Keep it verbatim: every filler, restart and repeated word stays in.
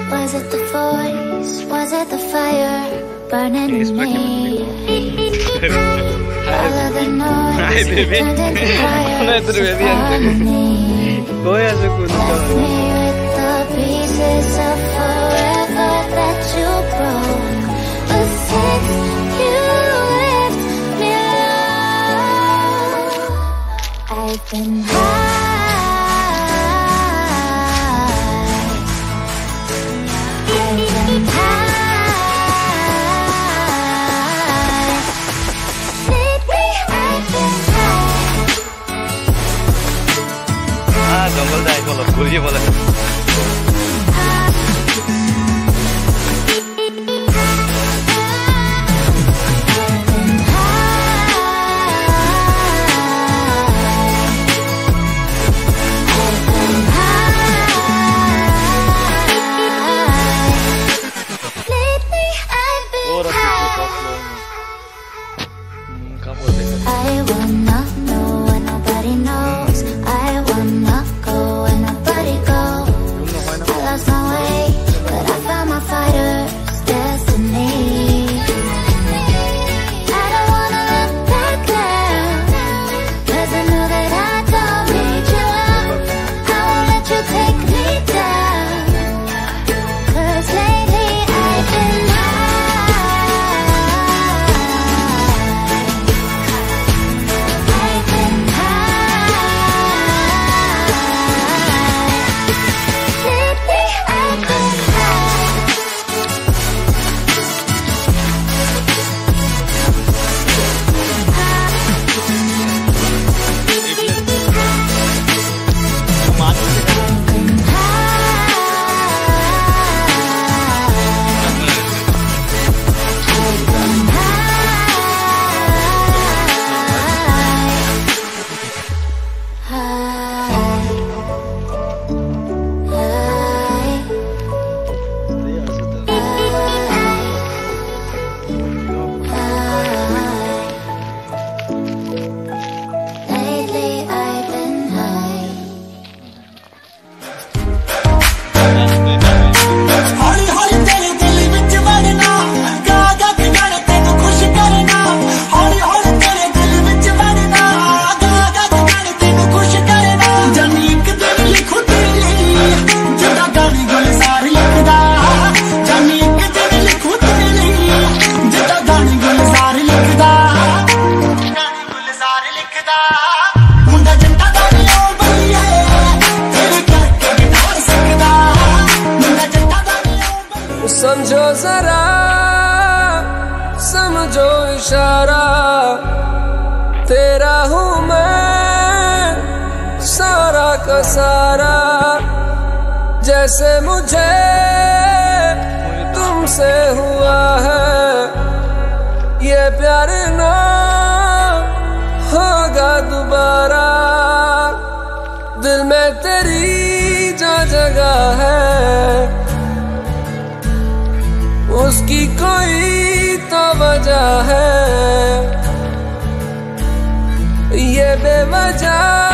Was it the voice? Was it the fire burning in me? All of the noise turned into fire. Left me with the pieces of forever that you broke. But since you left me alone, I've been high. जंगल जाए बोला घूरिए बोला I wanna know what nobody knows. I wanna go where nobody goes. I lost my way, but I found my fighter's destiny. I don't wanna look back now, 'cause I know that I don't need your love. I won't let you take me down, 'cause lately I've been समझो जरा, समझो इशारा, तेरा हूँ मैं सारा का सारा। जैसे मुझे तुमसे हुआ है, ये प्यार ना होगा दोबारा। दिल में तेरी जो जगह है, उसकी कोई तो वजह है, ये बेवजह